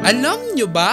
Alam nyo ba?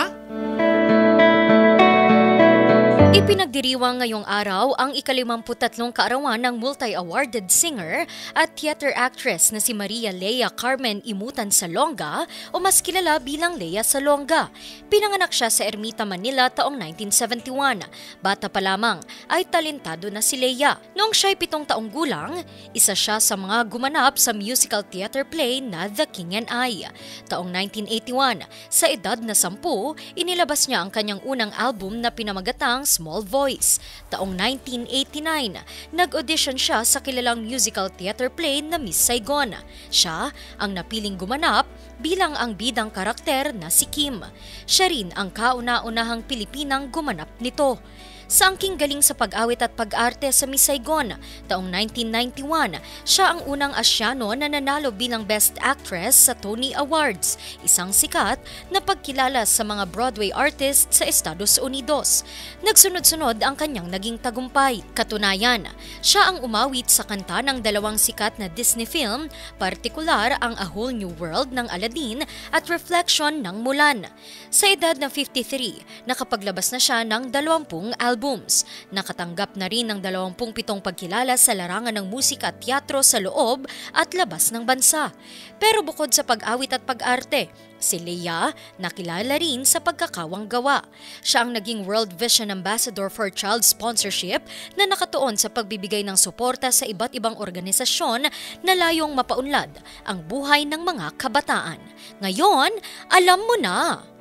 Ipinagdiriwang ngayong araw ang ika-53 kaarawan ng multi-awarded singer at theater actress na si Maria Lea Carmen Imutan Salonga o mas kilala bilang Lea Salonga. Pinanganak siya sa Ermita, Manila taong 1971. Bata pa lamang ay talentado na si Lea. Noong siya'y 7 taong gulang, isa siya sa mga gumanap sa musical theater play na The King and I. Taong 1981, sa edad na 10, inilabas niya ang kanyang unang album na pinamagatang Small Voice. Taong 1989, nag-audition siya sa kilalang musical theater play na Miss Saigon. Siya ang napiling gumanap bilang ang bidang karakter na si Kim. Siya rin ang kauna-unahang Pilipinang gumanap nito. Sa angking galing sa pag-awit at pag-arte sa Miss Saigon, taong 1991, siya ang unang Asyano na nanalo bilang Best Actress sa Tony Awards, isang sikat na pagkilala sa mga Broadway artist sa Estados Unidos. Nagsunod-sunod ang kanyang naging tagumpay. Katunayan, siya ang umawit sa kanta ng dalawang sikat na Disney film, partikular ang A Whole New World ng Aladdin at Reflection ng Mulan. Sa edad na 53, nakapaglabas na siya ng 20 albums. Nakatanggap na rin ng 27 pagkilala sa larangan ng musika at teatro sa loob at labas ng bansa. Pero bukod sa pag-awit at pag-arte, si Lea nakilala rin sa pagkakawang gawa. Siya ang naging World Vision Ambassador for Child Sponsorship na nakatuon sa pagbibigay ng suporta sa iba't ibang organisasyon na layong mapaunlad ang buhay ng mga kabataan. Ngayon, alam mo na!